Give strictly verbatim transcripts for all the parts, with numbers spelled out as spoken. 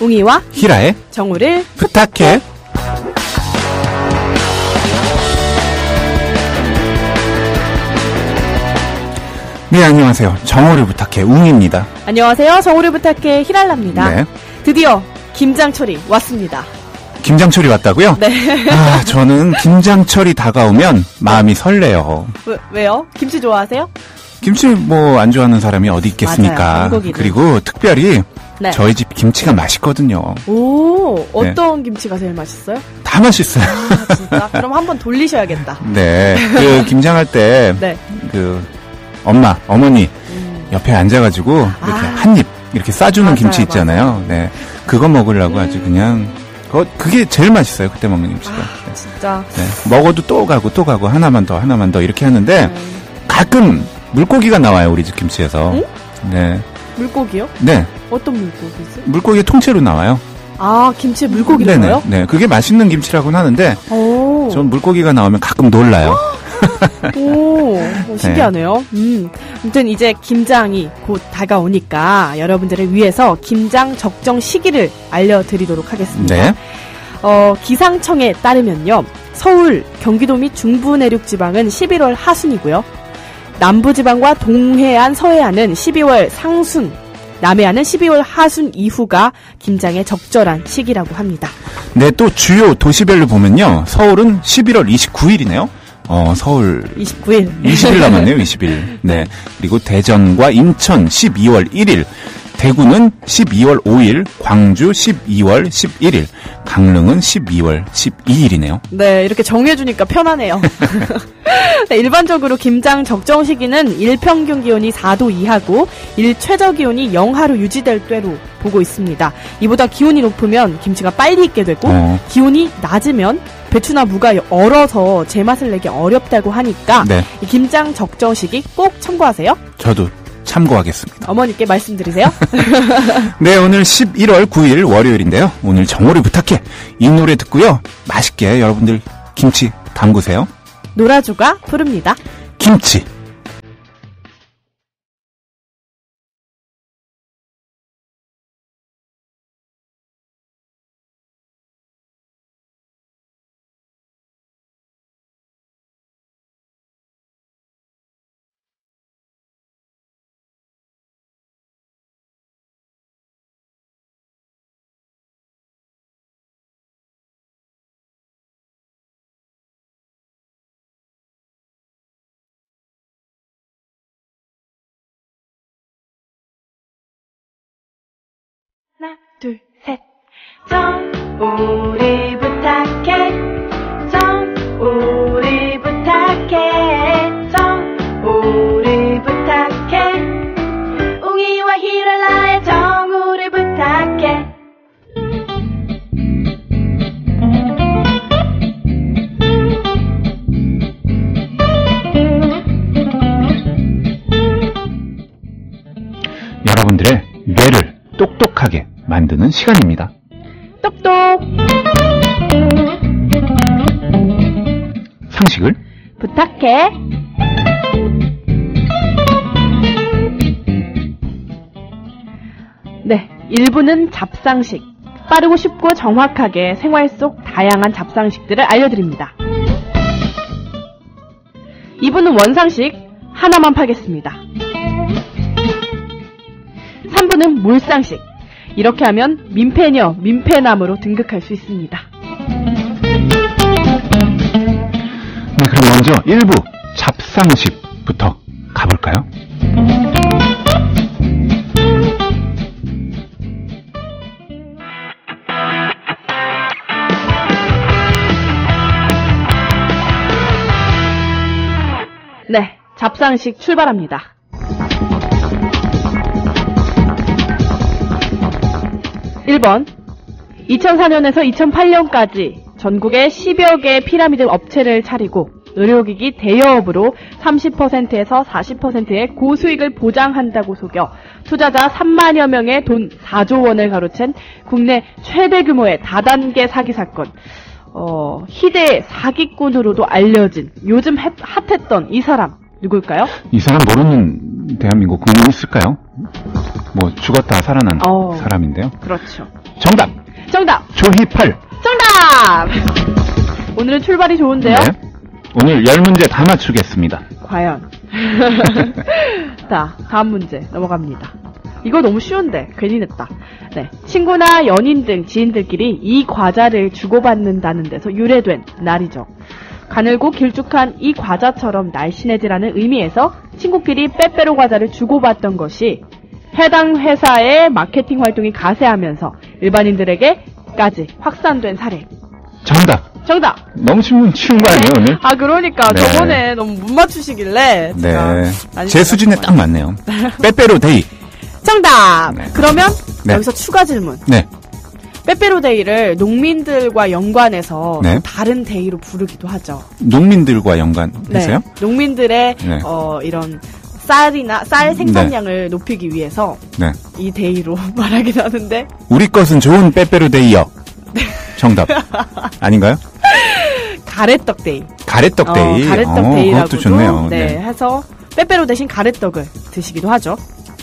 웅이와 히라의 정우를 부탁해. 네, 안녕하세요. 정우를 부탁해 웅입니다. 안녕하세요. 정우를 부탁해 히랄라입니다. 네. 드디어 김장철이 왔습니다. 김장철이 왔다고요? 네. 아, 저는 김장철이 다가오면 마음이 설레요. 왜, 왜요? 김치 좋아하세요? 김치 뭐 안 좋아하는 사람이 어디 있겠습니까? 맞아요, 한국인은. 그리고 특별히 네. 저희 집 김치가 맛있거든요. 오, 어떤 네. 김치가 제일 맛있어요? 다 맛있어요. 아, 진짜? 그럼 한번 돌리셔야겠다. 네. 그 김장할 때 네. 그 엄마, 어머니 음. 옆에 앉아가지고 이렇게 아. 한 입 이렇게 싸주는 맞아요, 김치 있잖아요. 맞아요. 네. 그거 먹으려고 음. 아주 그냥 그 그게 제일 맛있어요. 그때 먹는 김치가. 아, 네. 진짜. 네. 먹어도 또 가고 또 가고 하나만 더 하나만 더 이렇게 하는데 음. 가끔 물고기가 나와요. 우리 집 김치에서. 응? 네. 물고기요? 네. 어떤 물고기지? 물고기 통째로 나와요. 아, 김치에 물고기 네네. 넣어요? 네. 그게 맛있는 김치라고는 하는데 오. 전 물고기가 나오면 가끔 놀라요. 오, 오, 신기하네요. 음, 아무튼 이제 김장이 곧 다가오니까 여러분들을 위해서 김장 적정 시기를 알려드리도록 하겠습니다. 네. 어, 기상청에 따르면요, 서울, 경기도 및 중부 내륙 지방은 십일월 하순이고요. 남부 지방과 동해안, 서해안은 십이월 상순, 남해안은 십이월 하순 이후가 김장에 적절한 시기라고 합니다. 네, 또 주요 도시별로 보면요. 서울은 십일월 이십구일이네요. 어, 서울. 이십구일. 이십 일 남았네요, 이십 일. 네. 그리고 대전과 인천 십이월 일일, 대구는 십이월 오일, 광주 십이월 십일일, 강릉은 십이월 십이일이네요. 네, 이렇게 정해주니까 편하네요. 네, 일반적으로 김장 적정 시기는 일평균 기온이 사도 이하고 일최저 기온이 영하로 유지될 때로 보고 있습니다. 이보다 기온이 높으면 김치가 빨리 익게 되고 어. 기온이 낮으면 배추나 무가 얼어서 제맛을 내기 어렵다고 하니까 네. 이 김장 적정 시기 꼭 참고하세요. 저도 참고하겠습니다. 어머니께 말씀드리세요. 네, 오늘 십일월 구일 월요일인데요. 오늘 정오를 부탁해. 이 노래 듣고요. 맛있게 여러분들 김치 담그세요. 노라조가 부릅니다. 김치. 하나, 둘, 셋. 정우리 부탁해. 정우리 부탁해. 정우리 부탁해. 웅이와 히랄라의 정우리 부탁해. 여러분들의 뇌를 똑똑하게 만드는 시간입니다. 똑똑. 상식을 부탁해. 네, 일 부는 잡상식. 빠르고 쉽고 정확하게 생활 속 다양한 잡상식들을 알려드립니다. 이 부는 원상식. 하나만 파겠습니다. 삼 부는 몰상식. 이렇게 하면 민폐녀, 민폐남으로 등극할 수 있습니다. 네, 그럼 먼저 일 부 잡상식부터 가볼까요? 네, 잡상식 출발합니다. 일 번, 이천사년에서 이천팔년까지 전국에 십여 개의 피라미드 업체를 차리고 의료기기 대여업으로 삼십 퍼센트에서 사십 퍼센트의 고수익을 보장한다고 속여 투자자 삼만여 명의 돈 사조 원을 가로챈 국내 최대 규모의 다단계 사기 사건, 어, 희대의 사기꾼으로도 알려진 요즘 핫했던 이 사람 누굴까요? 이 사람 모르는 대한민국 국민 있을까요? 뭐 죽었다 살아난 어. 사람인데요. 그렇죠. 정답! 정답! 조희팔! 정답! 오늘은 출발이 좋은데요? 네. 오늘 열 문제 다 맞추겠습니다. 과연. 자, 다음 문제 넘어갑니다. 이거 너무 쉬운데 괜히 냈다. 네, 친구나 연인 등 지인들끼리 이 과자를 주고받는다는 데서 유래된 날이죠. 가늘고 길쭉한 이 과자처럼 날씬해지라는 의미에서 친구끼리 빼빼로 과자를 주고받던 것이 해당 회사의 마케팅 활동이 가세하면서 일반인들에게까지 확산된 사례. 정답! 정답! 너무 쉬운, 쉬운 거 아니에요, 오늘? 아, 그러니까 네. 저번에 너무 못 맞추시길래 네. 제 수준에 딱 맞네요. 빼빼로 데이. 정답! 네. 그러면 네. 여기서 추가 질문. 네. 빼빼로 데이를 농민들과 연관해서 네. 다른 데이로 부르기도 하죠. 농민들과 연관해서요? 네. 농민들의 네. 어, 이런 쌀이나 쌀 생산량을 높이기 위해서 네. 이 데이로 말하기도 하는데 우리 것은 좋은 빼빼로 데이요. 정답. 아닌가요? 가래떡 데이. 가래떡 어, 데이. 가래떡 어, 데이라고도 그것도 좋네요. 네, 네. 해서 빼빼로 대신 가래떡을 드시기도 하죠.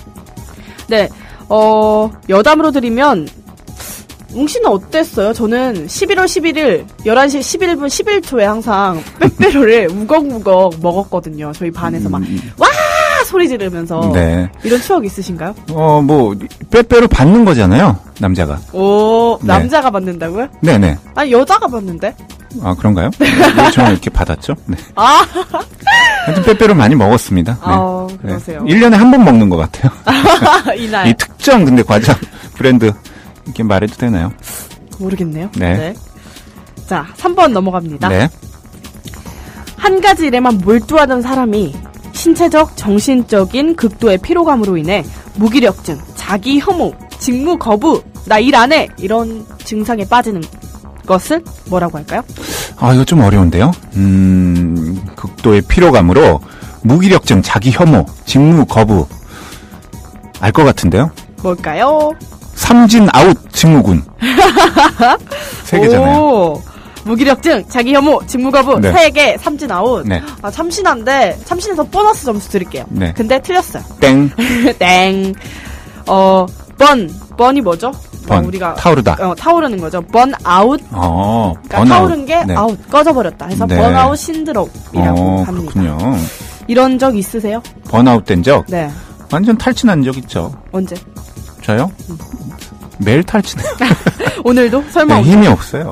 네, 어, 여담으로 드리면 웅씨는 어땠어요? 저는 십일월 십일일 열한 시 십일 분 십일 초에 항상 빼빼로를 우걱우걱 먹었거든요. 저희 반에서 막 와 소리 지르면서. 네. 이런 추억 있으신가요? 어, 뭐 빼빼로 받는 거잖아요, 남자가. 오, 네. 남자가 받는다고요? 네네. 아니 여자가 받는데? 아, 그런가요? 왜 저는 이렇게 받았죠? 네. 아, 하여튼 빼빼로 많이 먹었습니다. 네. 어, 그러세요. 네. 일 년에 한 번 먹는 것 같아요. 이날 이 특정 근데 과자 브랜드 이렇게 말해도 되나요? 모르겠네요. 네. 자, 삼 번 넘어갑니다. 네. 한 가지 일에만 몰두하던 사람이 신체적, 정신적인 극도의 피로감으로 인해 무기력증, 자기 혐오, 직무 거부, 나 일 안 해 이런 증상에 빠지는 것을 뭐라고 할까요? 아, 이거 좀 어려운데요. 음, 극도의 피로감으로 무기력증, 자기 혐오, 직무 거부 알 것 같은데요. 뭘까요? 삼진 아웃 증후군. 세 개잖아요. 오, 무기력증, 자기 혐오, 직무 거부, 네. 세 개, 삼진 아웃. 네. 아, 참신한데 참신해서 보너스 점수 드릴게요. 네. 근데 틀렸어요. 땡. 땡. 어, 번. 번이 뭐죠? 번. 어, 우리가 타오르다. 어, 타오르는 거죠. 번 아웃. 어, 그러니까 번아웃. 타오른 게 네. 아웃 꺼져버렸다 해서 네. 번아웃 신드롬이라고 어, 합니다. 그렇군요. 이런 적 있으세요? 번아웃 된 적? 네. 완전 탈진한 적 있죠. 언제? 저요? 매일 탈진해요. 오늘도? 설마 네, 오늘? 힘이 없어요.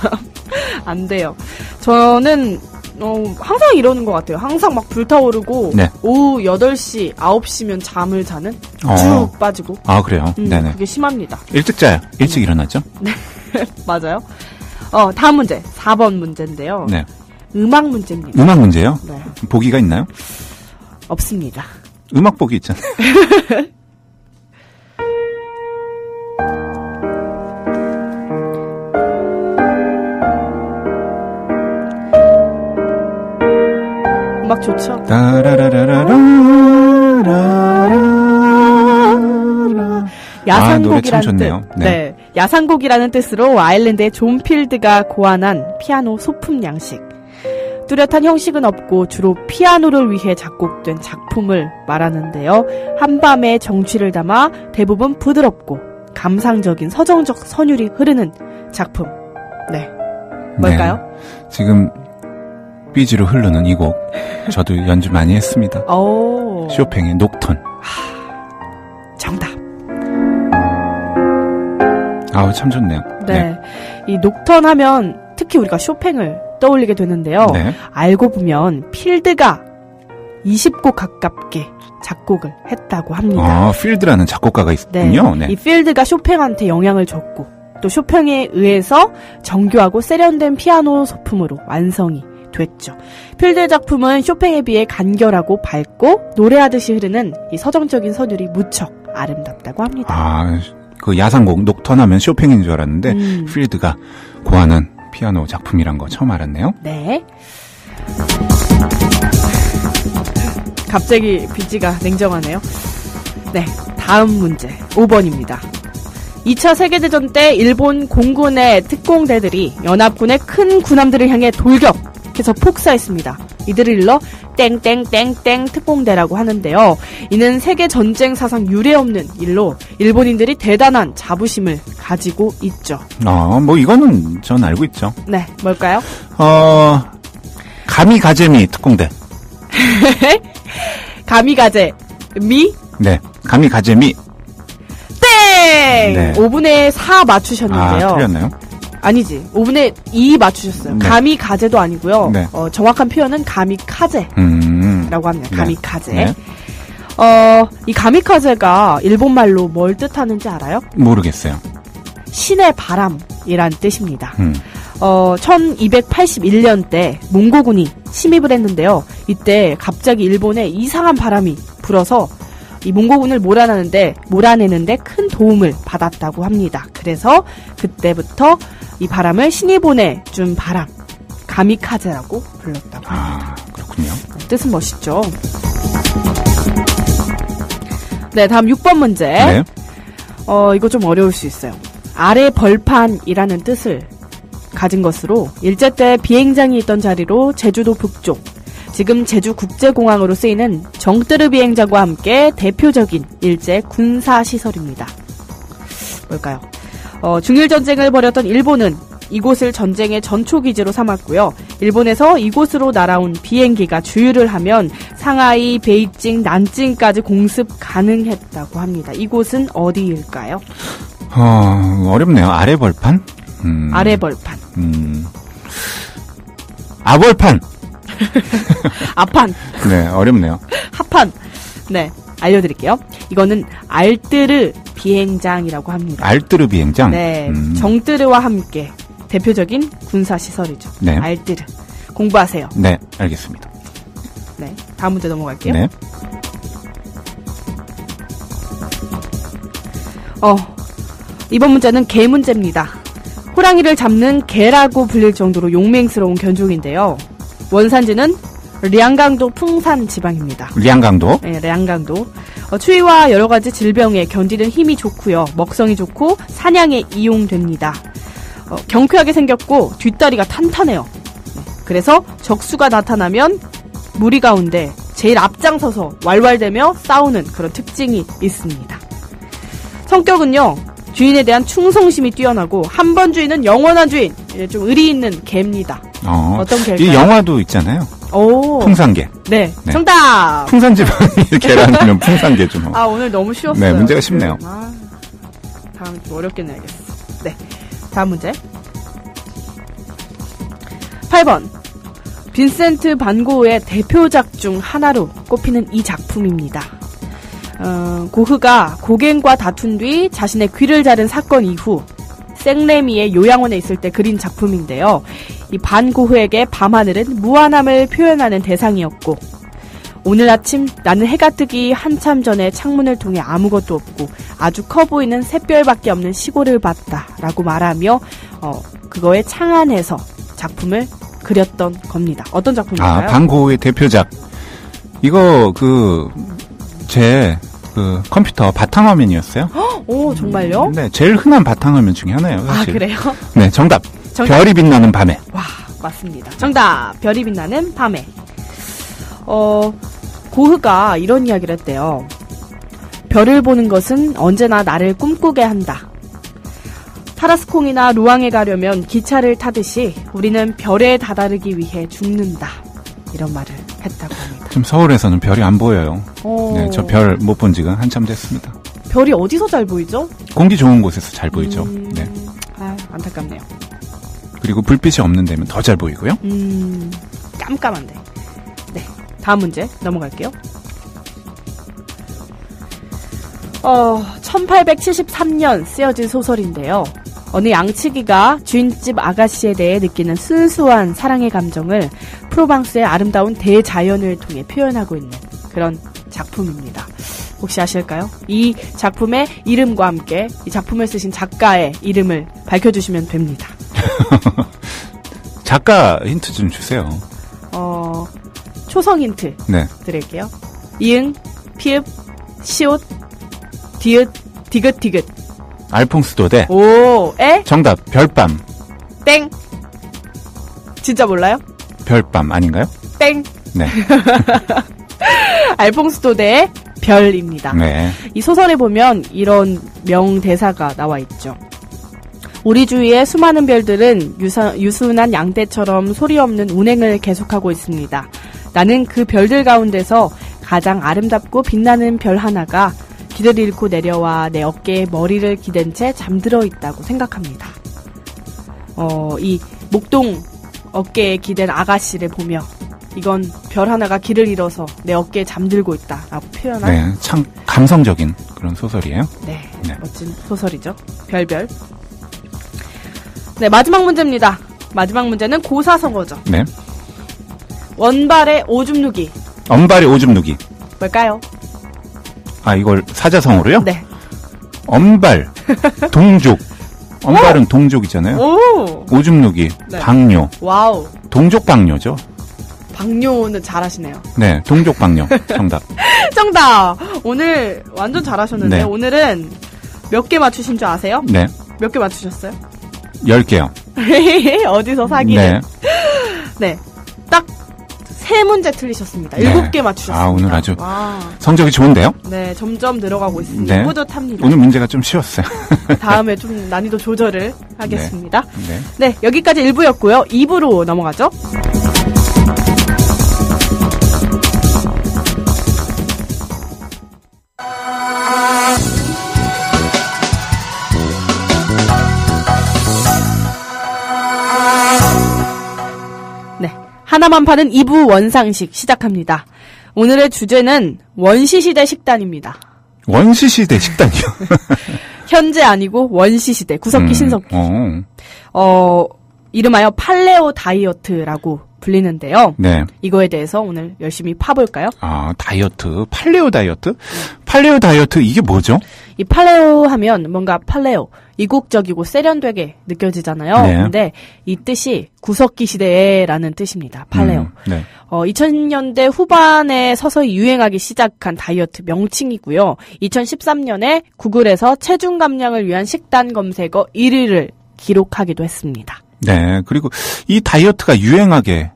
안 돼요. 저는 어, 항상 이러는 것 같아요. 항상 막 불타오르고 네. 오후 여덟 시, 아홉 시면 잠을 자는 어. 쭉 빠지고 아, 그래요? 음, 네네. 그게 심합니다. 일찍 자요. 일찍 일어나죠? 맞아요. 어, 다음 문제. 사 번 문제인데요. 네. 음악 문제입니다. 음악 문제요? 네. 보기가 있나요? 없습니다. 음악 보기 있잖아요. 음악 좋죠? 따라라라라라. 야상곡이라는 참 좋네요. 뜻. 네. 네. 야상곡이라는 뜻으로 아일랜드의 존 필드가 고안한 피아노 소품 양식. 뚜렷한 형식은 없고 주로 피아노를 위해 작곡된 작품을 말하는데요. 한밤의 정취를 담아 대부분 부드럽고 감상적인 서정적 선율이 흐르는 작품. 네. 뭘까요? 네. 지금 삐지로 흐르는 이 곡 저도 연주 많이 했습니다. 오. 쇼팽의 녹턴. 정답. 아우 참 좋네요. 네. 이 녹턴 하면 특히 우리가 쇼팽을 떠올리게 되는데요. 네. 알고 보면 필드가 이십 곡 가깝게 작곡을 했다고 합니다. 아, 필드라는 작곡가가 있군요. 네. 이 필드가 쇼팽한테 영향을 줬고 또 쇼팽에 의해서 정교하고 세련된 피아노 소품으로 완성이 됐죠. 필드의 작품은 쇼팽에 비해 간결하고 밝고 노래하듯이 흐르는 이 서정적인 선율이 무척 아름답다고 합니다. 아, 그 야상곡 녹턴 하면 쇼팽인 줄 알았는데 음. 필드가 고안한 피아노 작품이란 거 처음 알았네요. 네. 갑자기 비지가 냉정하네요. 네, 다음 문제 오 번입니다. 이 차 세계대전 때 일본 공군의 특공대들이 연합군의 큰 군함들을 향해 돌격해서 폭사했습니다. 이들을 일러 땡땡땡땡 특공대라고 하는데요. 이는 세계 전쟁 사상 유례없는 일로 일본인들이 대단한 자부심을 가지고 있죠. 어, 뭐 이거는 전 알고 있죠. 네, 뭘까요? 어, 가미가제미 특공대. 가미가제 미? 네, 가미가제미. 땡! 네. 오분의 사 맞추셨는데요. 아, 틀렸나요? 아니지. 오분의 이 맞추셨어요. 네. 가미가제도 아니고요. 네. 어, 정확한 표현은 가미카제라고 음. 합니다. 네. 가미카제. 네. 어, 이 가미카제가 일본말로 뭘 뜻하는지 알아요? 모르겠어요. 신의 바람이란 뜻입니다. 음. 어, 천이백팔십일 년때 몽고군이 침입을 했는데요. 이때 갑자기 일본에 이상한 바람이 불어서 이 몽고군을 몰아내는데, 몰아내는데 큰 도움을 받았다고 합니다. 그래서 그때부터 이 바람을 신이 보내준 바람, 가미카제라고 불렀다고 합니다. 아, 그렇군요. 뜻은 멋있죠. 네, 다음 육 번 문제. 네. 어, 이거 좀 어려울 수 있어요. 아래 벌판이라는 뜻을 가진 것으로 일제 때 비행장이 있던 자리로 제주도 북쪽, 지금 제주국제공항으로 쓰이는 정뜨르 비행장과 함께 대표적인 일제 군사시설입니다. 뭘까요? 어, 중일전쟁을 벌였던 일본은 이곳을 전쟁의 전초기지로 삼았고요. 일본에서 이곳으로 날아온 비행기가 주유를 하면 상하이, 베이징, 난징까지 공습 가능했다고 합니다. 이곳은 어디일까요? 어, 어렵네요. 아래 벌판? 음. 아래 벌판. 음. 아벌판! 아판. 네, 어렵네요. 하판. 네, 알려드릴게요. 이거는 알뜨르 비행장이라고 합니다. 알뜨르 비행장? 네, 음. 정뜨르와 함께 대표적인 군사시설이죠. 네. 알뜨르. 공부하세요. 네, 알겠습니다. 네, 다음 문제 넘어갈게요. 네. 어, 이번 문제는 개 문제입니다. 호랑이를 잡는 개라고 불릴 정도로 용맹스러운 견종인데요. 원산지는 량강도 풍산 지방입니다. 량강도? 네, 량강도. 어, 추위와 여러 가지 질병에 견디는 힘이 좋고요. 먹성이 좋고 사냥에 이용됩니다. 어, 경쾌하게 생겼고 뒷다리가 탄탄해요. 네, 그래서 적수가 나타나면 무리 가운데 제일 앞장서서 왈왈대며 싸우는 그런 특징이 있습니다. 성격은요, 주인에 대한 충성심이 뛰어나고 한 번 주인은 영원한 주인, 좀 의리 있는 개입니다. 어, 어떤 개일까요? 이 영화도 있잖아요. 오, 풍산개. 네, 네. 정답. 풍산지방이 계란이면 풍산개죠. 뭐. 아, 오늘 너무 쉬웠어요. 네, 문제가 쉽네요. 아, 다음에 좀 어렵게 내야겠어. 네, 다음 문제. 팔 번. 빈센트 반 고흐의 대표작 중 하나로 꼽히는 이 작품입니다. 어, 고흐가 고갱과 다툰 뒤 자신의 귀를 자른 사건 이후 생레미의 요양원에 있을 때 그린 작품인데요. 이 반 고흐에게 밤하늘은 무한함을 표현하는 대상이었고, 오늘 아침 나는 해가 뜨기 한참 전에 창문을 통해 아무것도 없고 아주 커 보이는 샛별밖에 없는 시골을 봤다 라고 말하며 어, 그거에 창안해서 작품을 그렸던 겁니다. 어떤 작품인가요? 아, 반고흐의 대표작. 이거 그 제 그 컴퓨터 바탕화면이었어요. 오, 정말요? 네, 제일 흔한 바탕화면 중에 하나예요. 아, 사실. 그래요? 네, 정답. 정답. 별이 빛나는 밤에. 와, 맞습니다. 정답. 별이 빛나는 밤에. 어, 고흐가 이런 이야기를 했대요. 별을 보는 것은 언제나 나를 꿈꾸게 한다. 타라스콩이나 루앙에 가려면 기차를 타듯이 우리는 별에 다다르기 위해 죽는다. 이런 말을 했다고 합니다. 지금 서울에서는 별이 안 보여요. 오. 네, 저 별 못 본 지가 한참 됐습니다. 별이 어디서 잘 보이죠? 공기 좋은 곳에서 잘 보이죠. 음, 네. 아, 안타깝네요. 그리고 불빛이 없는 데면 더 잘 보이고요. 음, 깜깜한데. 네, 다음 문제 넘어갈게요. 어, 천팔백칠십삼 년 쓰여진 소설인데요. 어느 양치기가 주인집 아가씨에 대해 느끼는 순수한 사랑의 감정을 프로방스의 아름다운 대자연을 통해 표현하고 있는 그런 작품입니다. 혹시 아실까요? 이 작품의 이름과 함께 이 작품을 쓰신 작가의 이름을 밝혀주시면 됩니다. 작가 힌트 좀 주세요. 어, 초성 힌트 네. 드릴게요. 이응, 피읍, 시옷, 디귿, 디귿, 디귿. 알퐁스 도데. 오, 에? 정답. 별밤. 땡. 진짜 몰라요? 별밤 아닌가요? 땡. 네. 알퐁스도데의 별입니다. 네. 이 소설에 보면 이런 명대사가 나와 있죠. 우리 주위의 수많은 별들은 유사, 유순한 양떼처럼 소리 없는 운행을 계속하고 있습니다. 나는 그 별들 가운데서 가장 아름답고 빛나는 별 하나가 길을 잃고 내려와 내 어깨에 머리를 기댄 채 잠들어 있다고 생각합니다. 어, 이 목동 어깨에 기댄 아가씨를 보며 이건 별 하나가 길을 잃어서 내 어깨에 잠들고 있다라고 표현한 네, 참 감성적인 그런 소설이에요. 네, 네. 멋진 소설이죠. 별별. 네, 마지막 문제입니다. 마지막 문제는 고사성어죠. 네. 원발의 오줌 누기. 엄발의 오줌 누기. 뭘까요? 아, 이걸 사자성어로요? 네. 엄발, 동족. 엄발은 동족이잖아요. 오! 오줌 누기, 네. 방뇨. 와우. 동족 방뇨죠. 방뇨는 잘하시네요. 네, 동족 방뇨. 정답. 정답! 오늘 완전 잘하셨는데, 네. 오늘은 몇 개 맞추신 줄 아세요? 네. 몇 개 맞추셨어요? 열 개요. 어디서 사기를. 네. 네. 딱 세 문제 틀리셨습니다. 일곱 네. 개 맞추셨습니다. 아, 오늘 아주 와. 성적이 좋은데요? 네, 점점 늘어가고 있습니다. 네. 뿌듯합니다. 오늘 문제가 좀 쉬웠어요. 다음에 좀 난이도 조절을 하겠습니다. 네. 네, 여기까지 일 부였고요. 이 부로 넘어가죠. 네, 하나만 파는 이 부 원상식 시작합니다. 오늘의 주제는 원시시대 식단입니다. 원시시대 식단이요. 현재 아니고 원시시대, 구석기 음, 신석기. 어. 어, 이름하여 팔레오 다이어트라고 불리는데요. 네. 이거에 대해서 오늘 열심히 파볼까요? 아, 다이어트. 팔레오 다이어트? 팔레오 다이어트, 이게 뭐죠? 이 팔레오 하면 뭔가 팔레오, 이국적이고 세련되게 느껴지잖아요. 네. 근데 이 뜻이 구석기 시대라는 뜻입니다. 팔레오. 음, 네. 어, 이천 년대 후반에 서서히 유행하기 시작한 다이어트 명칭이고요. 이천십삼 년에 구글에서 체중 감량을 위한 식단 검색어 일 위를 기록하기도 했습니다. 네. 그리고 이 다이어트가 유행하게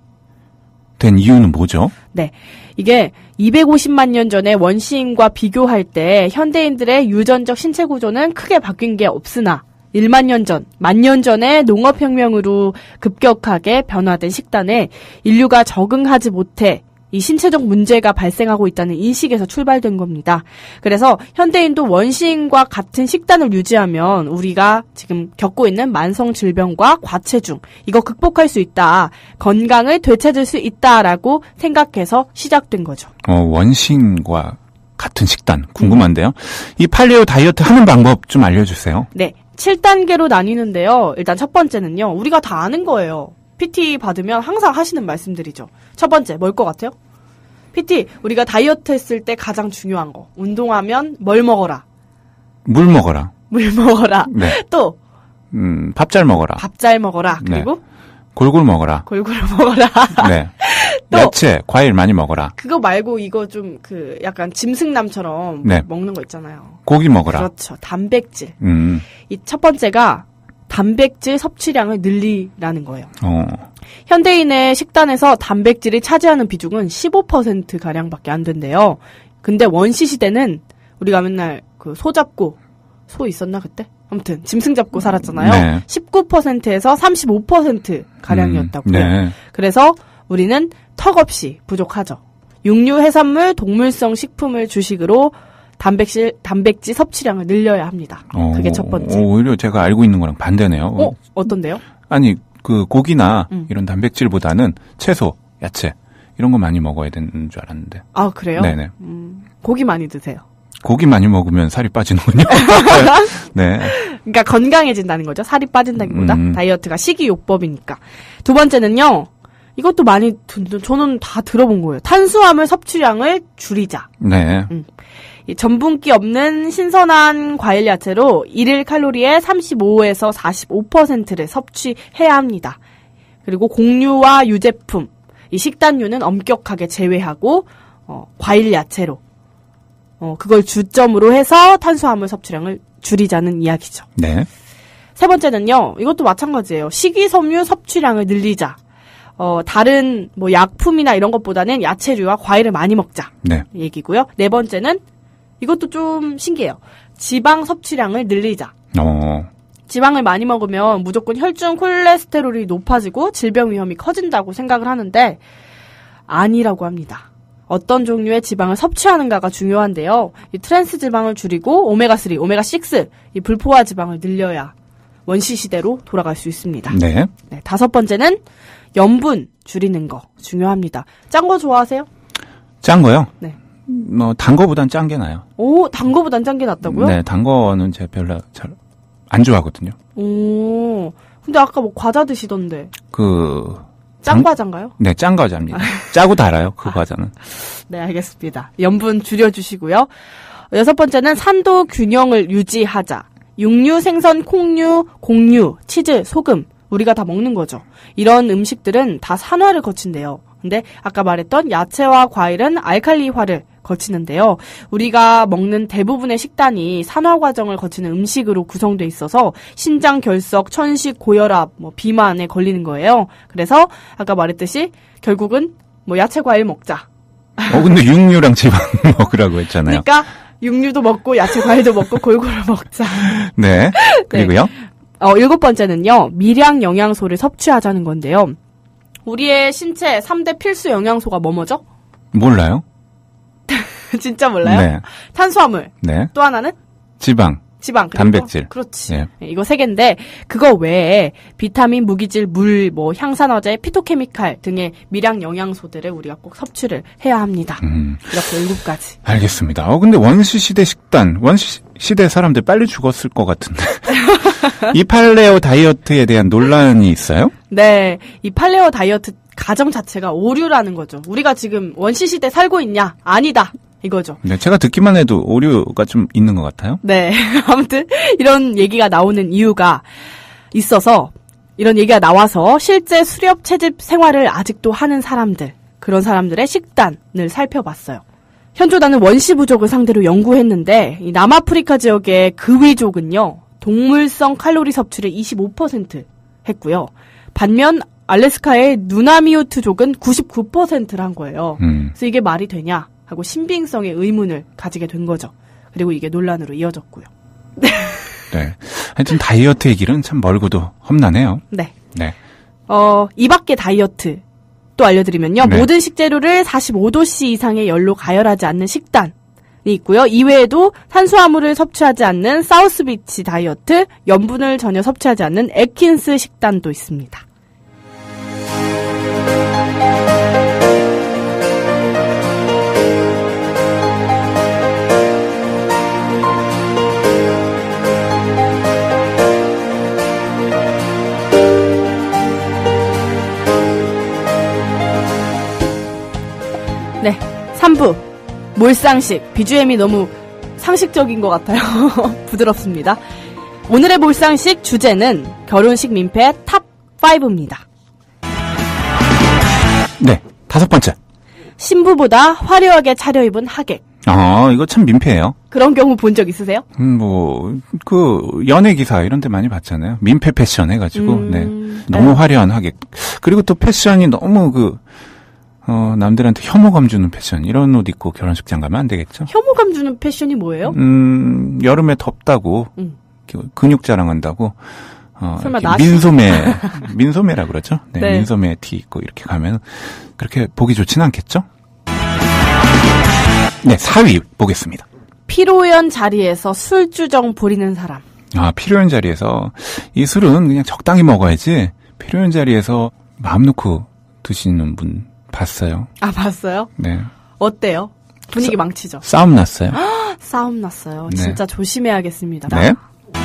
된 이유는 뭐죠? 네. 이게 이백오십만 년 전에 원시인과 비교할 때 현대인들의 유전적 신체 구조는 크게 바뀐 게 없으나 일만 년 전, 만 년 전에 농업혁명으로 급격하게 변화된 식단에 인류가 적응하지 못해 이 신체적 문제가 발생하고 있다는 인식에서 출발된 겁니다. 그래서 현대인도 원시인과 같은 식단을 유지하면 우리가 지금 겪고 있는 만성 질병과 과체중, 이거 극복할 수 있다. 건강을 되찾을 수 있다라고 생각해서 시작된 거죠. 어, 원시인과 같은 식단. 궁금한데요. 이 팔레오 다이어트 하는 방법 좀 알려주세요. 네. 칠 단계로 나뉘는데요. 일단 첫 번째는요. 우리가 다 아는 거예요. 피티 받으면 항상 하시는 말씀들이죠. 첫 번째, 뭘 것 같아요? 피티, 우리가 다이어트 했을 때 가장 중요한 거. 운동하면 뭘 먹어라? 물 먹어라. 물 먹어라. 네. 또, 음, 밥 잘 먹어라. 밥 잘 먹어라. 그리고 네. 골고루 먹어라. 골고루 먹어라. 네. 또, 야채, 과일 많이 먹어라. 그거 말고 이거 좀 그 약간 짐승남처럼 네. 먹는 거 있잖아요. 고기 먹어라. 그렇죠. 단백질. 음. 이 첫 번째가 단백질 섭취량을 늘리라는 거예요. 어. 현대인의 식단에서 단백질이 차지하는 비중은 십오 퍼센트 가량밖에 안 된대요. 근데 원시 시대는 우리가 맨날 그 소 잡고, 소 있었나 그때? 아무튼 짐승 잡고 살았잖아요. 네. 십구 퍼센트에서 삼십오 퍼센트 가량이었다고요. 음, 네. 그래서 우리는 턱없이 부족하죠. 육류, 해산물, 동물성 식품을 주식으로 단백질, 단백질 섭취량을 늘려야 합니다. 어, 그게 첫 번째. 오히려 제가 알고 있는 거랑 반대네요. 어? 어떤데요? 아니, 그 고기나 음. 이런 단백질보다는 채소, 야채 이런 거 많이 먹어야 되는 줄 알았는데. 아, 그래요? 네네. 음, 고기 많이 드세요. 고기 많이 먹으면 살이 빠지는군요. 네. 그러니까 건강해진다는 거죠. 살이 빠진다기보다. 음. 다이어트가 식이요법이니까. 두 번째는요. 이것도 많이 듣- 저는 다 들어본 거예요. 탄수화물 섭취량을 줄이자. 네. 이 전분기 없는 신선한 과일 야채로 일일 칼로리의 삼십오에서 사십오 퍼센트를 섭취해야 합니다. 그리고 곡류와 유제품, 이 식단류는 엄격하게 제외하고 어, 과일 야채로 어, 그걸 주점으로 해서 탄수화물 섭취량을 줄이자는 이야기죠. 네. 세 번째는요. 이것도 마찬가지예요. 식이섬유 섭취량을 늘리자. 어, 다른 뭐 약품이나 이런 것보다는 야채류와 과일을 많이 먹자. 네. 얘기고요. 네 번째는 이것도 좀 신기해요. 지방 섭취량을 늘리자. 어. 지방을 많이 먹으면 무조건 혈중 콜레스테롤이 높아지고 질병 위험이 커진다고 생각을 하는데 아니라고 합니다. 어떤 종류의 지방을 섭취하는가가 중요한데요. 이 트랜스 지방을 줄이고 오메가삼, 오메가육, 이 불포화 지방을 늘려야 원시 시대로 돌아갈 수 있습니다. 네. 네, 다섯 번째는 염분 줄이는 거 중요합니다. 짠 거 좋아하세요? 짠 거요? 네. 뭐, 단 거보단 짠 게 나아요. 오, 단 거보단 짠 게 낫다고요? 네, 단 거는 제가 별로 잘 안 좋아하거든요. 오, 근데 아까 뭐 과자 드시던데. 그. 짠 과자인가요? 네, 짠 과자입니다. 짜고 달아요, 그 과자는. 네, 알겠습니다. 염분 줄여주시고요. 여섯 번째는 산도 균형을 유지하자. 육류, 생선, 콩류, 곡류, 치즈, 소금. 우리가 다 먹는 거죠. 이런 음식들은 다 산화를 거친대요. 근데 아까 말했던 야채와 과일은 알칼리화를 거치는데요. 우리가 먹는 대부분의 식단이 산화 과정을 거치는 음식으로 구성돼 있어서 신장 결석, 천식, 고혈압, 뭐 비만에 걸리는 거예요. 그래서 아까 말했듯이 결국은 뭐 야채 과일 먹자. 어, 근데 육류랑 지방 먹으라고 했잖아요. 그러니까 육류도 먹고 야채 과일도 먹고 골고루 먹자. 네. 그리고요. 네. 어, 일곱 번째는요. 미량 영양소를 섭취하자는 건데요. 우리의 신체 삼 대 필수 영양소가 뭐뭐죠? 몰라요. 진짜 몰라요? 네. 탄수화물. 네. 또 하나는? 지방. 지방. 그리고 단백질. 그렇지. 네. 네, 이거 세 개인데 그거 외에 비타민, 무기질, 물, 뭐 향산화제, 피토케미칼 등의 미량 영양소들을 우리가 꼭 섭취를 해야 합니다. 음. 이렇게 일곱 가지. 알겠습니다. 어, 근데 원시시대 식단, 원시시대 사람들 빨리 죽었을 것 같은데. 이 팔레오 다이어트에 대한 논란이 있어요? 네. 이 팔레오 다이어트 가정 자체가 오류라는 거죠. 우리가 지금 원시시대 살고 있냐? 아니다. 이거죠. 네, 제가 듣기만 해도 오류가 좀 있는 것 같아요. 네. 아무튼 이런 얘기가 나오는 이유가 있어서 이런 얘기가 나와서 실제 수렵 채집 생활을 아직도 하는 사람들, 그런 사람들의 식단을 살펴봤어요. 현조단은 원시 부족을 상대로 연구했는데 이 남아프리카 지역의 그위족은요. 동물성 칼로리 섭취를 이십오 퍼센트 했고요. 반면 알래스카의 누나미우트족은 구십구 퍼센트를 한 거예요. 음. 그래서 이게 말이 되냐 하고 신빙성의 의문을 가지게 된 거죠. 그리고 이게 논란으로 이어졌고요. 네. 하여튼 다이어트의 길은 참 멀고도 험난해요. 네. 네. 어, 이 밖에 다이어트 또 알려드리면요. 네. 모든 식재료를 사십오 도씨 이상의 열로 가열하지 않는 식단이 있고요. 이외에도 탄수화물을 섭취하지 않는 사우스비치 다이어트, 염분을 전혀 섭취하지 않는 애킨스 식단도 있습니다. 네, 삼 부 몰상식. 비주엠이 너무 상식적인 것 같아요. 부드럽습니다. 오늘의 몰상식 주제는 결혼식 민폐 탑 오입니다. 네, 다섯 번째. 신부보다 화려하게 차려입은 하객. 아, 이거 참 민폐예요. 그런 경우 본 적 있으세요? 음, 뭐, 그, 연예 기사 이런 데 많이 봤잖아요. 민폐 패션 해가지고, 음, 네. 너무 네. 화려한 하객. 그리고 또 패션이 너무 그, 어, 남들한테 혐오감 주는 패션. 이런 옷 입고 결혼식장 가면 안 되겠죠? 혐오감 주는 패션이 뭐예요? 음, 여름에 덥다고, 음. 그 근육 자랑한다고, 어, 설마 이렇게 나시? 민소매, 민소매라 그러죠? 네, 네. 민소매 티 입고 이렇게 가면, 그렇게 보기 좋진 않겠죠? 네, 사 위 보겠습니다. 피로연 자리에서 술주정 부리는 사람. 아, 필요한 자리에서, 이 술은 그냥 적당히 먹어야지, 필요한 자리에서 마음 놓고 드시는 분 봤어요. 아, 봤어요? 네. 어때요? 분위기 망치죠? 싸움 났어요. 싸움 났어요. 네. 진짜 조심해야겠습니다. 네.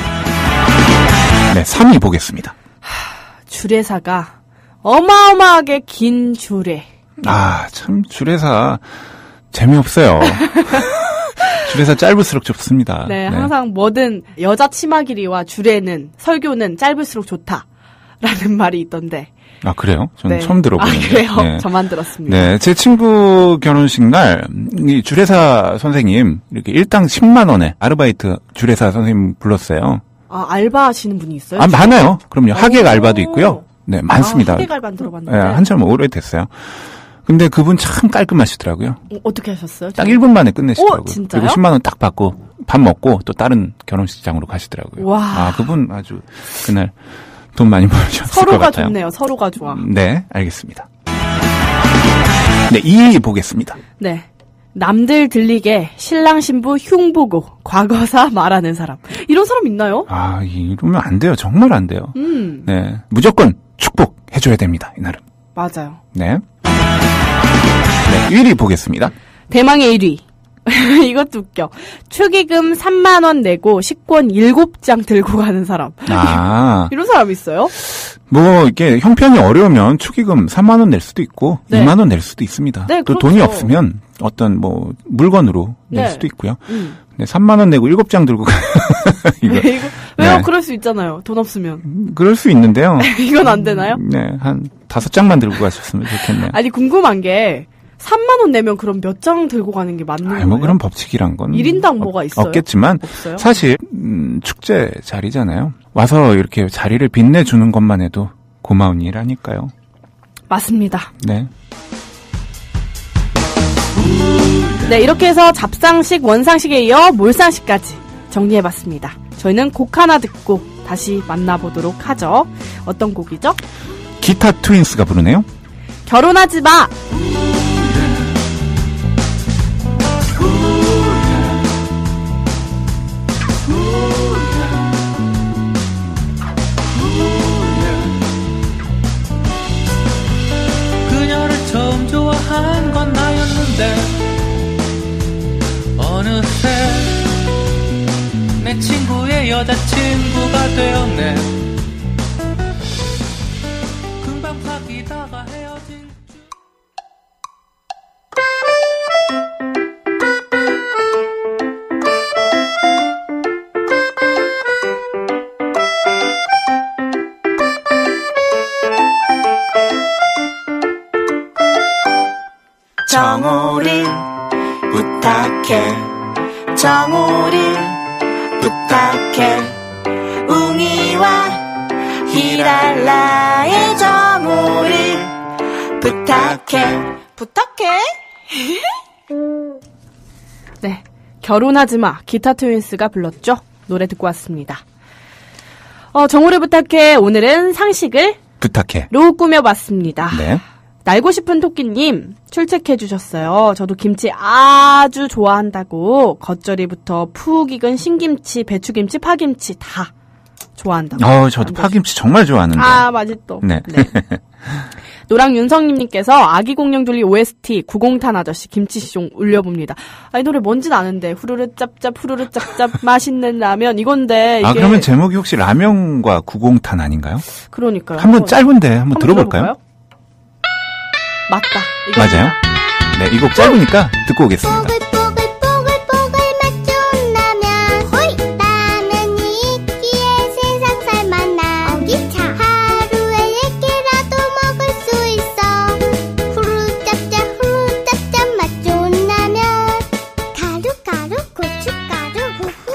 네, 삼 위 보겠습니다. 주례사가 어마어마하게 긴 주례. 아, 참, 주례사, 재미없어요. 주례사 짧을수록 좋습니다. 네, 항상 뭐든 여자 치마 길이와 주례는, 설교는 짧을수록 좋다라는 말이 있던데. 아, 그래요? 저는 네. 처음 들어보는데. 아, 그래요? 네. 저만 들었습니다. 네, 제 친구 결혼식 날, 이 주례사 선생님, 이렇게 일당 십만 원에 아르바이트 주례사 선생님 불렀어요. 아, 알바 하시는 분이 있어요? 아, 많아요. 그럼요. 하객 오. 알바도 있고요. 네, 많습니다. 아, 헤게갈만 들어봤는데. 네, 한참 오래됐어요. 근데 그분 참 깔끔하시더라고요. 어, 어떻게 하셨어요? 딱 일 분 만에 끝내시더라고요. 오, 진짜요? 그리고 십만 원 딱 받고 밥 먹고 또 다른 결혼식장으로 가시더라고요. 와. 아, 그분 아주 그날 돈 많이 벌으셨을 것 서로가 같아요. 좋네요. 서로가 좋아. 네, 알겠습니다. 네, 이 위 보겠습니다. 네. 남들 들리게 신랑 신부 흉 보고 과거사 말하는 사람. 이런 사람 있나요? 아, 이러면 안 돼요. 정말 안 돼요. 음. 네, 무조건 축복해줘야 됩니다. 이날은. 맞아요. 네. 네, 일 위 보겠습니다. 대망의 일 위. 이것도 웃겨. 축의금 삼만 원 내고 식권 일곱 장 들고 가는 사람. 아. 이런 사람 있어요? 뭐, 이게 형편이 어려우면 축의금 삼만 원 낼 수도 있고, 네. 이만 원 낼 수도 있습니다. 네, 또 그렇죠. 돈이 없으면 어떤 뭐, 물건으로 낼 네. 수도 있고요. 음. 네, 삼만 원 내고 일곱 장 들고 가. 이거. 네, 이거, 왜요? 네. 그럴 수 있잖아요. 돈 없으면. 그럴 수 있는데요. 이건 안 되나요? 네, 한 다섯 장만 들고 가셨으면 좋겠네요. 아니, 궁금한 게, 삼만 원 내면 그럼 몇 장 들고 가는 게 맞는 거예요? 아니, 뭐 그런 법칙이란 건. 일 인당 뭐가 있어요? 없겠지만, 없어요? 사실, 음, 축제 자리잖아요. 와서 이렇게 자리를 빛내주는 것만 해도 고마운 일 아닐까요? 맞습니다. 네. 네, 이렇게 해서 잡상식, 원상식에 이어 몰상식까지 정리해봤습니다. 저희는 곡 하나 듣고 다시 만나보도록 하죠. 어떤 곡이죠? 기타 트윈스가 부르네요. 결혼하지 마! 그녀를 처음 좋아한 건 나였는데 어느새 내 친구의 여자친구가 되었네. 금방 사귀다가 헤어진 정우를 부탁해 정우를 부탁해 웅이와 히랄라의 정우를 부탁해 부탁해 네, 결혼하지 마. 기타 트윈스가 불렀죠. 노래 듣고 왔습니다. 어, 정우를 부탁해. 오늘은 상식을 부탁해. 로 꾸며봤습니다. 네. 날고 싶은 토끼님 출첵해주셨어요. 저도 김치 아주 좋아한다고 겉절이부터 푹 익은 신김치, 배추김치, 파김치 다 좋아한다고. 어, 저도 파김치 정말 좋아하는데. 아, 맛있어. 네. 네. 노랑윤성님님께서 아기 공룡 둘리 오에스티 구공탄 아저씨 김치시종 울려봅니다. 아, 이 노래 뭔진 아는데 후루르 짭짭 후루르 짭짭 맛있는 라면 이건데 이게 아, 그러면 제목이 혹시 라면과 구공탄 아닌가요? 그러니까요. 한번 짧은데 한번 한번 들어볼까요? 들어볼까요? 맞다. 이거 맞아요. 네, 이 곡 짧으니까 듣고 오겠습니다. 뽀글뽀글뽀글뽀글 맛 좋은 라면 호이 라면이 있기에 세상 살만한 어기차 하루에 열 개라도 먹을 수 있어 후루짭짭 후루짭짭 맛 좋은 라면 가루가루 고춧가루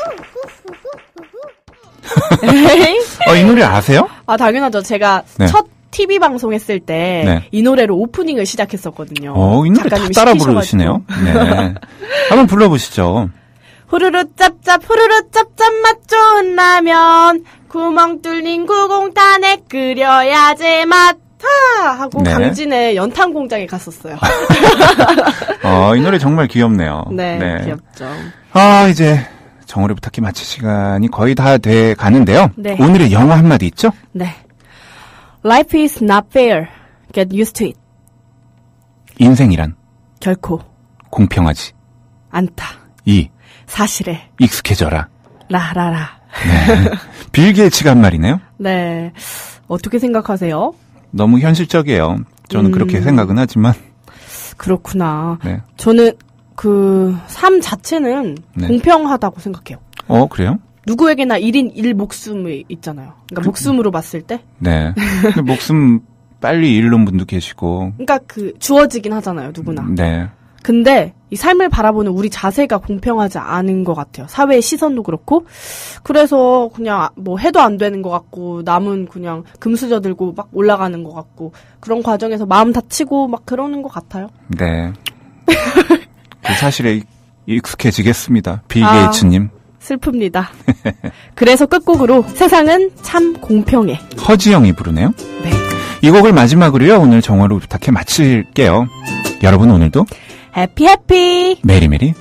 후후후후후 어, 이 노래 아세요? 아, 당연하죠. 제가 네. 첫 티비 방송했을 때 이 네. 노래로 오프닝을 시작했었거든요. 어, 이 노래 다 작가님이 따라 시키셔가지고. 부르시네요. 네. 한번 불러보시죠. 후루루 짭짭 후루루 짭짭 맛 좋은 라면 구멍 뚫린 구공탄에 끓여야 제맛 하 하고 네. 강진의 연탄 공장에 갔었어요. 어, 이 노래 정말 귀엽네요. 네, 귀엽죠. 아, 이제 정우를 부탁해 마칠 시간이 거의 다 돼 가는데요. 네. 오늘의 영어 한마디 있죠? 네. Life is not fair. Get used to it. 인생이란 결코 공평하지. 않다. 이 사실에 익숙해져라. 라라라. 네. 빌 게이츠가 한 말이네요. 네. 어떻게 생각하세요? 너무 현실적이에요. 저는 음. 그렇게 생각은 하지만. 그렇구나. 네. 저는 그 삶 자체는 네. 공평하다고 생각해요. 어, 그래요? 누구에게나 일 인 일 목숨이 있잖아요. 그러니까 목숨으로 봤을 때. 네. 근데 목숨 빨리 잃는 분도 계시고. 그러니까 그 주어지긴 하잖아요. 누구나. 네. 근데 이 삶을 바라보는 우리 자세가 공평하지 않은 것 같아요. 사회의 시선도 그렇고. 그래서 그냥 뭐 해도 안 되는 것 같고 남은 그냥 금수저 들고 막 올라가는 것 같고 그런 과정에서 마음 다치고 막 그러는 것 같아요. 네. 그 사실에 익숙해지겠습니다. 빌 아, 게이츠님. 슬픕니다. 그래서 끝곡으로 세상은 참 공평해. 허지영이 부르네요. 네. 이 곡을 마지막으로요. 오늘 정화로 부탁해 마칠게요. 여러분 오늘도 해피 해피 메리메리.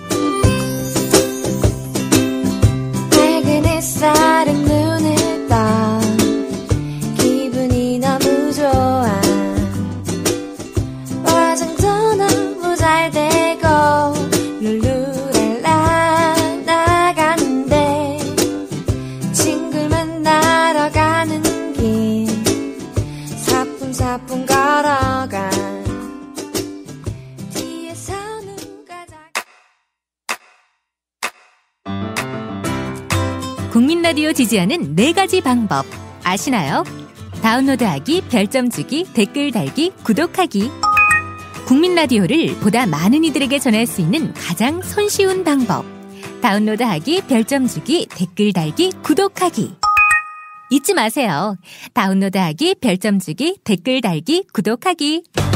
밝은 햇살은 눈을 떠 기분이 너무 좋아 화장도 너무 잘 되고 룰루랄라 나가는데 친구를 만나러 가는 길 사뿐사뿐 걸어가 국민 라디오 지지하는 네 가지 방법 아시나요? 다운로드하기, 별점 주기, 댓글 달기, 구독하기. 국민 라디오를 보다 많은 이들에게 전할 수 있는 가장 손쉬운 방법. 다운로드하기, 별점 주기, 댓글 달기, 구독하기. 잊지 마세요. 다운로드하기, 별점 주기, 댓글 달기, 구독하기.